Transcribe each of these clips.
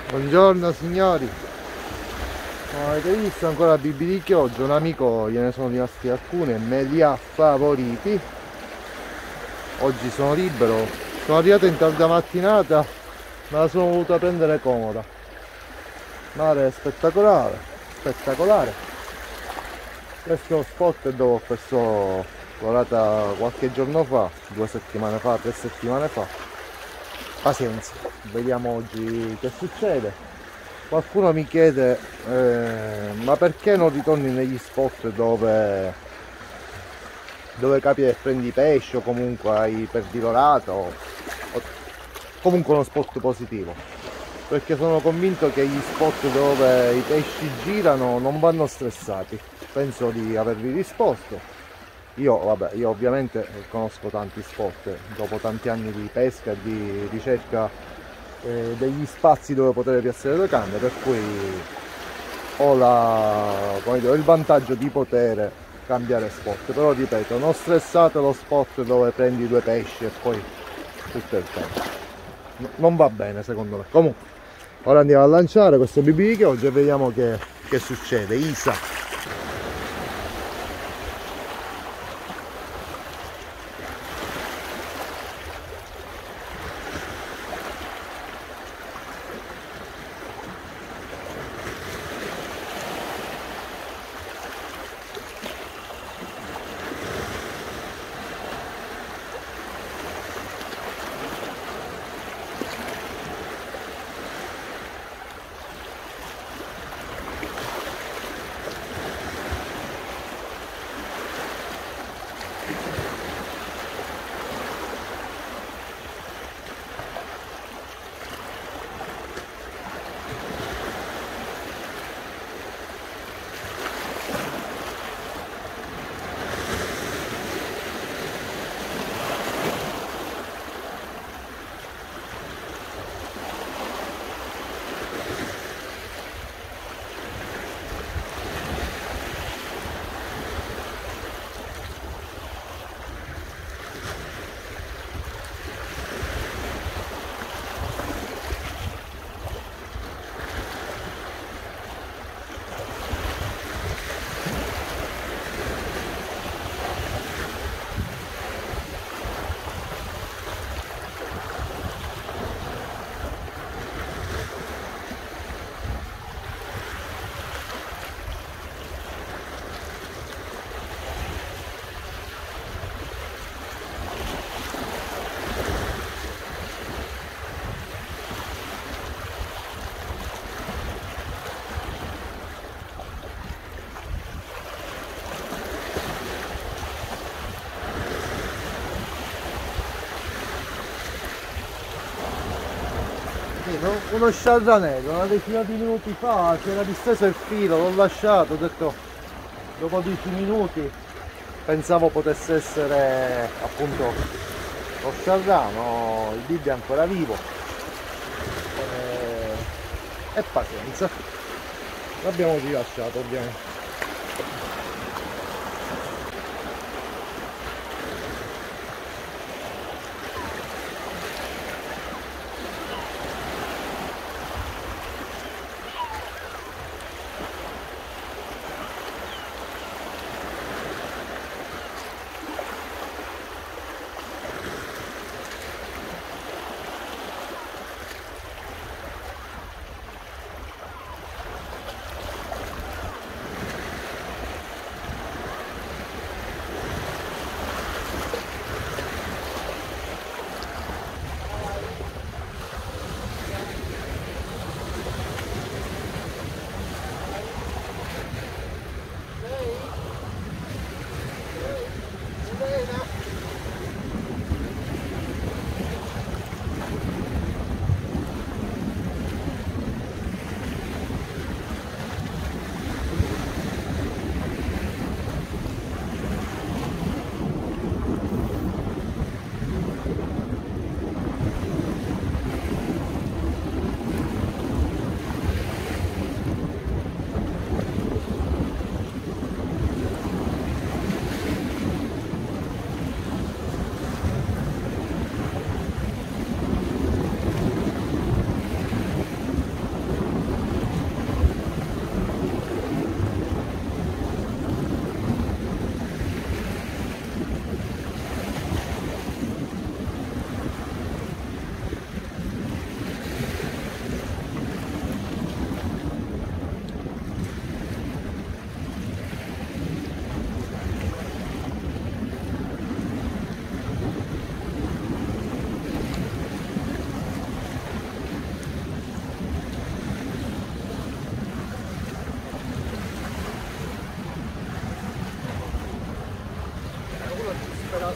Buongiorno signori, come avete visto ancora bibbi di chioggia, un amico gliene sono rimasti alcuni e me li ha favoriti. Oggi sono libero, sono arrivato in tarda mattinata, me la sono voluta prendere comoda. Mare spettacolare, spettacolare. Questo è lo spot dove ho perso l'orata qualche giorno fa, 2 settimane fa, 3 settimane fa. Pazienza, vediamo oggi che succede. Qualcuno mi chiede ma perché non ritorni negli spot dove capi e prendi pesce o comunque hai perdi l'orata o comunque uno spot positivo, perché sono convinto che gli spot dove i pesci girano non vanno stressati. Penso di avervi risposto. Io ovviamente conosco tanti spot, dopo tanti anni di pesca e di ricerca degli spazi dove poter piazzare le canne, per cui ho il vantaggio di poter cambiare spot, però ripeto, non stressate lo spot dove prendi 2 pesci e poi tutto il tempo. Non va bene secondo me. Comunque, ora andiamo a lanciare questo BB che oggi e vediamo che succede. Isa. Uno sciarranello, una decina di minuti fa si era disteso il filo, l'ho lasciato, ho detto dopo 10 minuti pensavo potesse essere appunto lo sciarrano, il bibbi è ancora vivo e pazienza, l'abbiamo rilasciato ovviamente.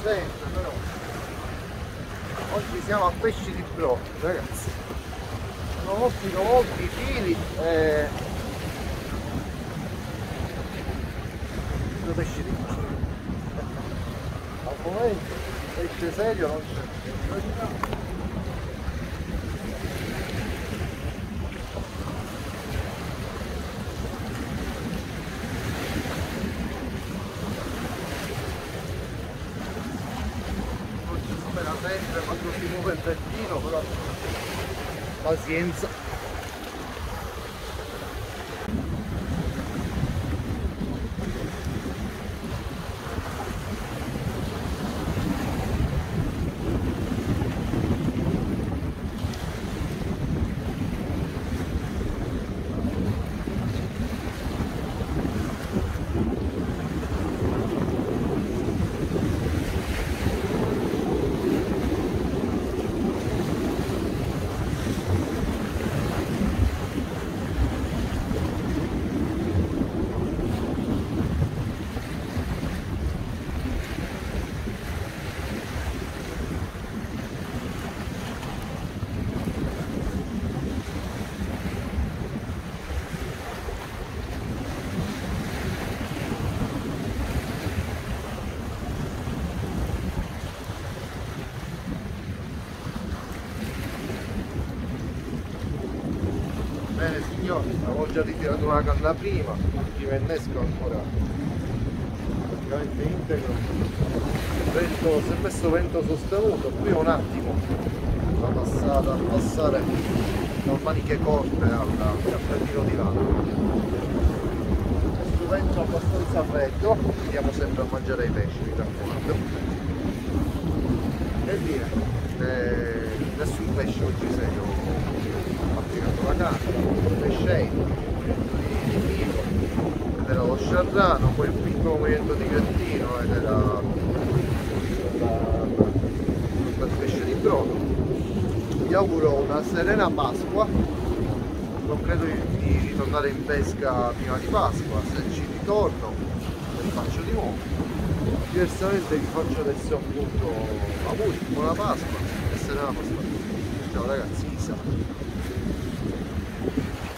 sempre, però oggi siamo a pesci di brodo, ragazzi. Sono molti fili e due pesci di brodo. Al momento pesce serio non c'è. Sempre quando si muove il pettino, però pazienza. Bene signori, avevo già ritirato una canna prima, l'ultima innesco ancora praticamente integro. Vento, si è messo vento sostenuto, qui un attimo la passata a passare da maniche corte al cappellino di lana. Questo vento abbastanza freddo, andiamo sempre a mangiare i pesci, mi raccomando. E via, nessun pesce oggi serio. La canna, pesceino, di fico, ed era lo sciarrano, poi un piccolo movimento di grattino ed era il pesce di brodo. Vi auguro una serena Pasqua, non credo di ritornare in pesca prima di Pasqua, se ci ritorno le faccio di nuovo, diversamente vi faccio adesso appunto auguri, buona Pasqua e serena Pasqua. Ciao ragazzi, Isa.